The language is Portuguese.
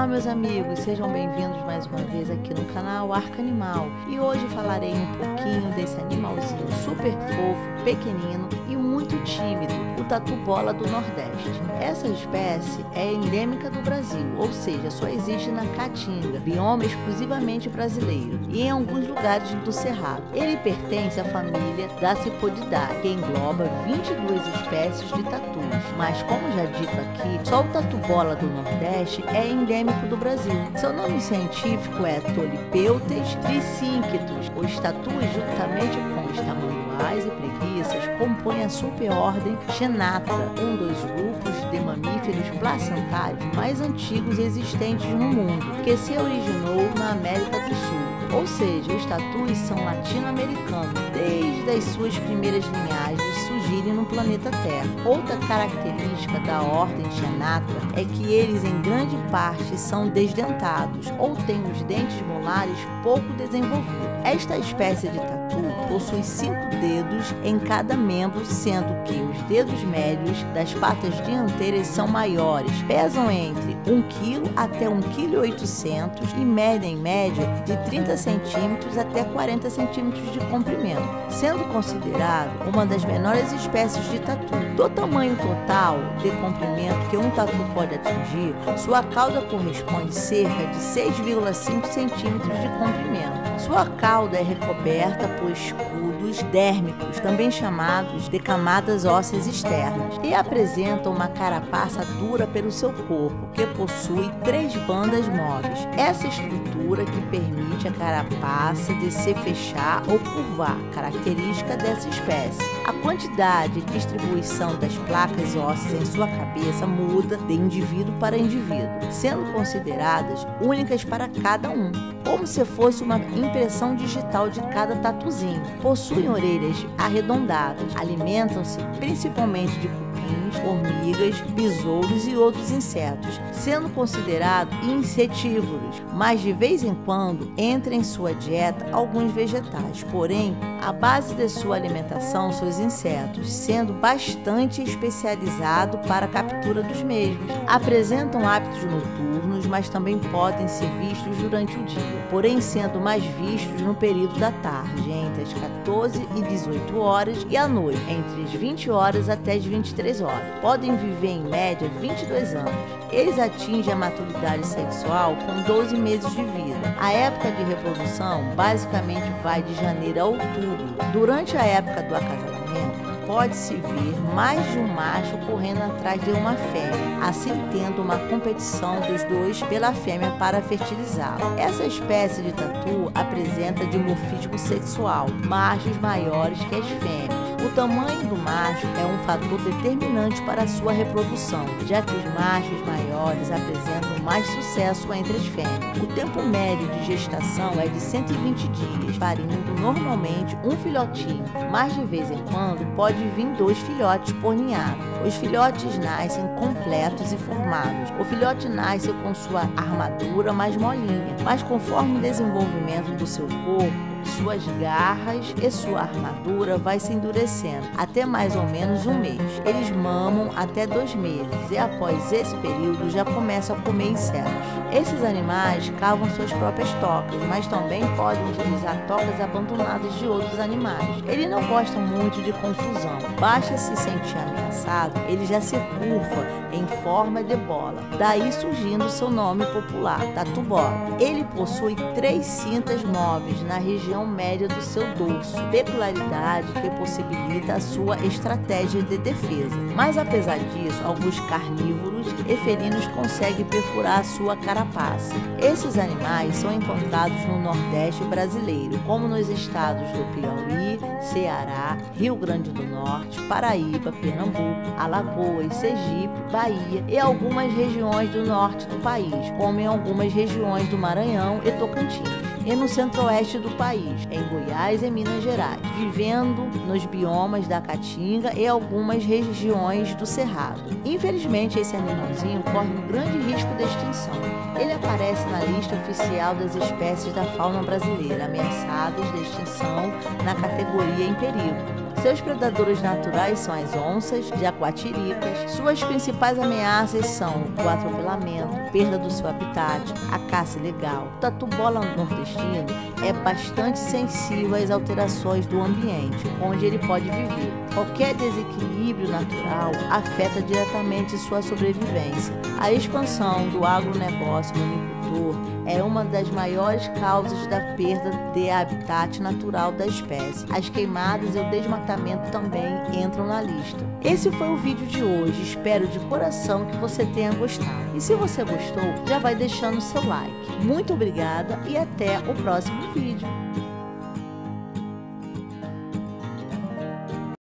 Olá meus amigos, sejam bem-vindos mais uma vez aqui no canal Arca Animal. E hoje falarei um pouquinho desse animalzinho super fofo, pequenino e muito tímido, o tatu-bola do Nordeste. Essa espécie é endêmica do Brasil, ou seja, só existe na Caatinga, bioma exclusivamente brasileiro, e em alguns lugares do Cerrado. Ele pertence à família Dasypodidae, que engloba 22 espécies de tatus, mas como já dito aqui, só o tatu-bola do Nordeste é endêmico do Brasil. Seu nome científico é Tolipeutes tricinctus. Os tatus, juntamente com os tamanduás e preguiças, compõem a superordem Xenatra, um dos grupos de mamíferos placentários mais antigos existentes no mundo, que se originou na América do Sul. Ou seja, os tatus são latino-americanos, desde as suas primeiras linhagens surgirem no planeta Terra. Outra característica da ordem Xenatra é que eles, em grande parte, são desdentados ou têm os dentes molares pouco desenvolvidos. Esta espécie de tatu possui 5 dedos em cada membro, sendo que os dedos médios das patas dianteiras são maiores, pesam entre 1 kg até 1,8 kg e medem em média de 30 centímetros até 40 centímetros de comprimento, sendo considerado uma das menores espécies de tatu. Do tamanho total de comprimento que um tatu pode atingir, sua cauda corresponde cerca de 6,5 centímetros de comprimento. Sua cauda é recoberta por escudos dérmicos, também chamados de camadas ósseas externas, e apresenta uma carapaça dura pelo seu corpo, que possui 3 bandas móveis. Essa estrutura que permite a carapaça de se fechar ou curvar, característica dessa espécie. A quantidade e distribuição das placas ósseas em sua cabeça muda de indivíduo para indivíduo, sendo consideradas únicas para cada um, como se fosse uma impressão digital de cada tatuzinho. Possuem orelhas arredondadas, alimentam-se principalmente de cupins, formigas, besouros e outros insetos, sendo considerados insetívoros, mas de vez em quando entra em sua dieta alguns vegetais. Porém, a base de sua alimentação são os insetos, sendo bastante especializado para a captura dos mesmos. Apresentam hábitos noturnos, mas também podem ser vistos durante o dia, porém sendo mais vistos no período da tarde, entre as 14 e 18 horas, e à noite, entre as 20 horas até as 23 horas. Podem viver em média 22 anos. Eles atingem a maturidade sexual com 12 meses de vida. A época de reprodução basicamente vai de janeiro a outubro. Durante a época do acasalamento, pode-se ver mais de um macho correndo atrás de uma fêmea, assim tendo uma competição dos dois pela fêmea para fertilizá-la. Essa espécie de tatu apresenta dimorfismo sexual, machos maiores que as fêmeas. O tamanho do macho é um fator determinante para a sua reprodução, já que os machos maiores apresentam mais sucesso entre as fêmeas. O tempo médio de gestação é de 120 dias, parindo normalmente um filhotinho, mas de vez em quando pode vir 2 filhotes por ninhada. Os filhotes nascem completos e formados. O filhote nasce com sua armadura mais molinha, mas conforme o desenvolvimento do seu corpo, suas garras e sua armadura vai se endurecendo até mais ou menos um mês. Eles mamam até 2 meses e após esse período já começam a comer insetos. Esses animais cavam suas próprias tocas, mas também podem utilizar tocas abandonadas de outros animais. Eles não gostam muito de confusão. Basta se sentir ameaçado, ele já se curva em forma de bola. Daí surgindo seu nome popular, tatu-bola. Ele possui 3 cintas móveis na região média do seu dorso, peculiaridade que possibilita a sua estratégia de defesa. Mas apesar disso, alguns carnívoros e felinos conseguem perfurar a sua carapaça. Esses animais são encontrados no Nordeste brasileiro, como nos estados do Piauí, Ceará, Rio Grande do Norte, Paraíba, Pernambuco, Alagoas, Sergipe, Bahia e algumas regiões do norte do país, como em algumas regiões do Maranhão e Tocantins, e no centro-oeste do país, em Goiás e Minas Gerais, vivendo nos biomas da Caatinga e algumas regiões do Cerrado. Infelizmente, esse animalzinho corre um grande risco de extinção. Ele aparece na lista oficial das espécies da fauna brasileira ameaçadas de extinção na categoria em perigo. Seus predadores naturais são as onças, jaguatiricas. Suas principais ameaças são o atropelamento, perda do seu habitat, a caça ilegal. O tatu-bola nordestino é bastante sensível às alterações do ambiente onde ele pode viver. Qualquer desequilíbrio natural afeta diretamente sua sobrevivência. A expansão do agronegócio monocultor é uma das maiores causas da perda de habitat natural da espécie. As queimadas e o desmatamento também entram na lista. Esse foi o vídeo de hoje. Espero de coração que você tenha gostado. E se você gostou, já vai deixando seu like. Muito obrigada e até o próximo vídeo.